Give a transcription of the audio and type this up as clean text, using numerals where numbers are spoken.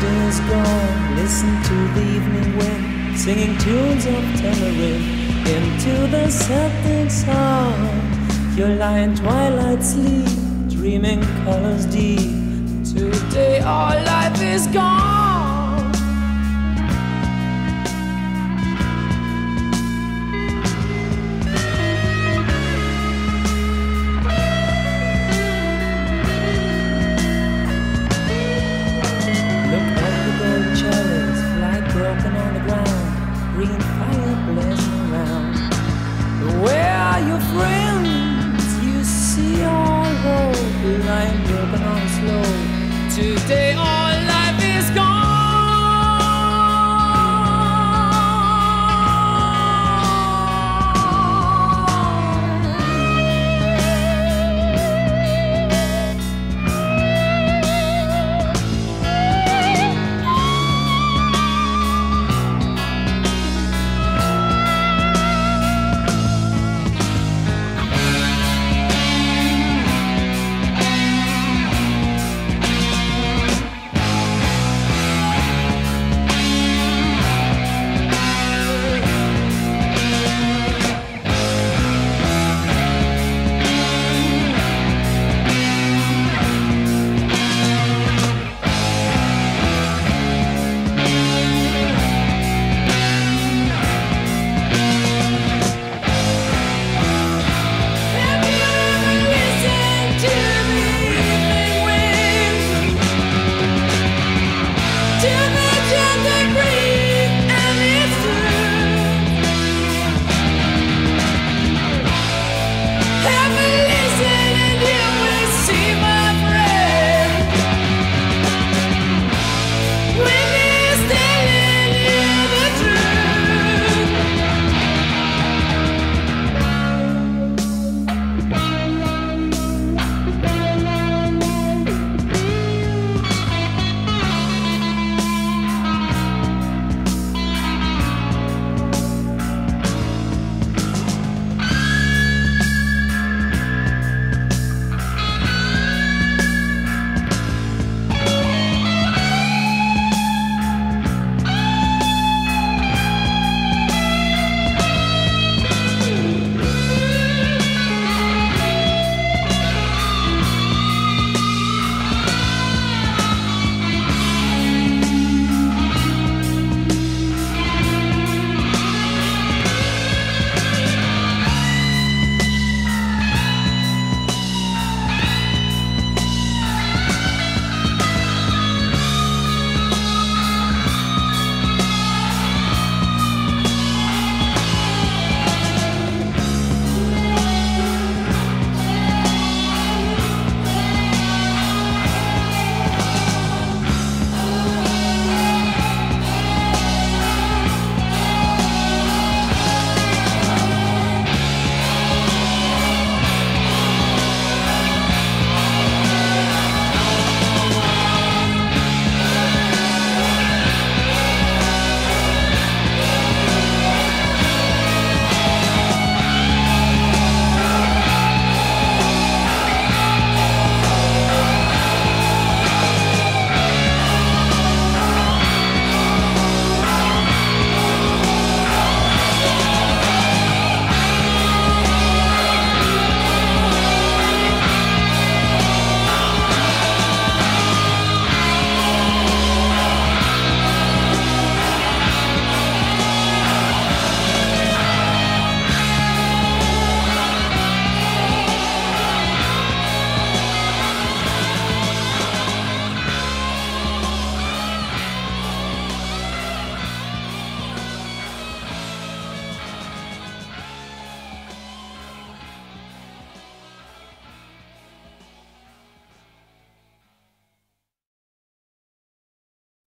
day is gone, listen to the evening wind, singing tunes of tamarind into the setting sun. You lie in twilight sleep, dreaming colors deep. Today all life is gone. Look at the golden chalice, light broken on the ground, green fire blazing around. Where are your friends? You see all hope lying broken on the slope. Today all